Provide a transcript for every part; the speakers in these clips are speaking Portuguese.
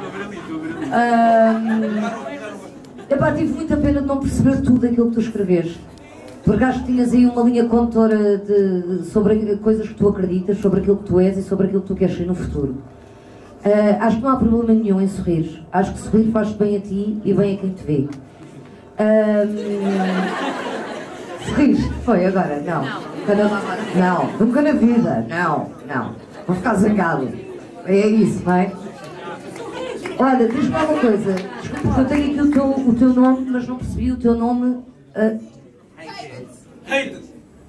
Epá, tive muita pena de não perceber tudo aquilo que tu escreveste. Porque acho que tinhas aí uma linha condutora sobre coisas que tu acreditas, sobre aquilo que tu és e sobre aquilo que tu queres ser no futuro. Acho que não há problema nenhum em sorrir. Acho que sorrir faz bem a ti e bem a quem te vê. Sorris? Foi agora? Não. Não, nunca na vida. Não. Vou ficar zangado. É isso, não é? Olha, diz-me uma coisa. Desculpa, porque eu tenho aqui o teu nome, mas não percebi o teu nome. Hated.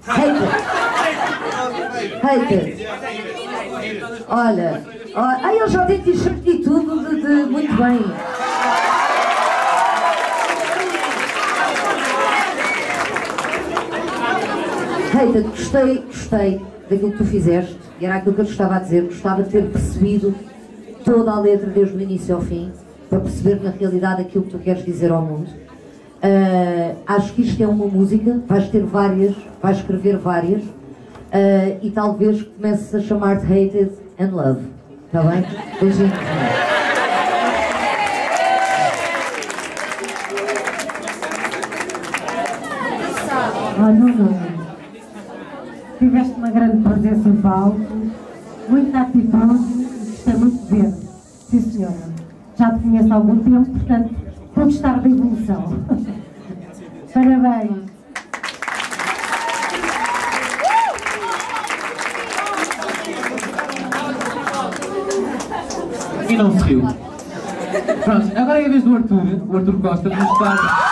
Olha, ele já tem t-shirt e tudo muito bem. Hated, gostei daquilo que tu fizeste e era aquilo que eu te estava a dizer. Gostava de ter percebido toda a letra desde o início ao fim para perceber na realidade aquilo que tu queres dizer ao mundo. Acho que isto é uma música, vais ter várias, vais escrever várias e talvez comeces a chamar-te Hated and Love, está bem? Beijinhos. Não. Tiveste uma grande presença em palco, muita atitude, gostei muito de ver. Sim, senhora. Já te conheço há algum tempo, portanto, vou gostar da evolução. Parabéns. E não se riu. Pronto, agora é a vez do Arthur. O Arthur Costa de mostrar.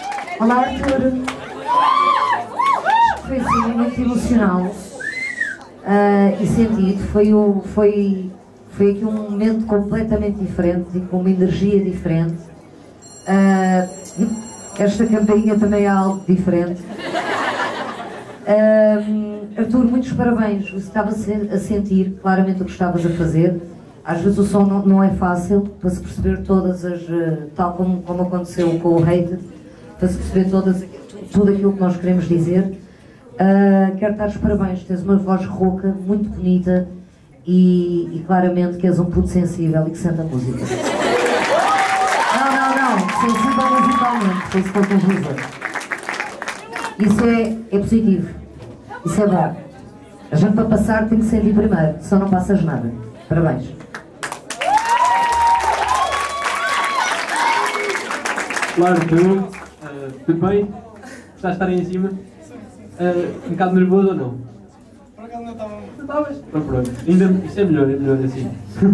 Olá, Arthur. Foi assim muito emocional. e sentido. Foi aqui um momento completamente diferente e com uma energia diferente. Esta campainha também é algo diferente. Arthur, muitos parabéns. Você estava a sentir claramente o que estavas a fazer. Às vezes o som não é fácil para se perceber todas as, tal como aconteceu com o Hated, para se perceber tudo aquilo que nós queremos dizer. Quero dar os parabéns. Tens uma voz rouca, muito bonita e claramente que és um puto sensível e que sente a música. Não, sensível musicalmente, foi isso que eu quis dizer. Isso é positivo, isso é bom. A gente para passar tem que sentir primeiro, senão não passas nada. Parabéns. Claro, tudo bem? Estás a estar aí em cima? Um bocado nervoso ou não? Por acaso não estava. Não estavas? Então pronto, isso é melhor assim.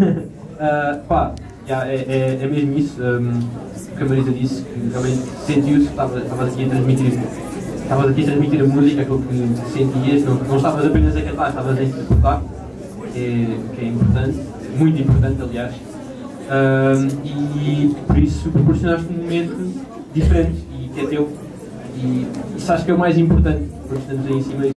É mesmo isso, o que a Marisa disse, que realmente sentiu-se que estavas aqui a transmitir a música, aquilo que sentias, não estavas apenas a cantar, estavas a interpretar, que é importante, muito importante aliás, e por isso proporcionaste um momento diferente e que é teu, e isso acho que é o mais importante, porque estamos aí em cima.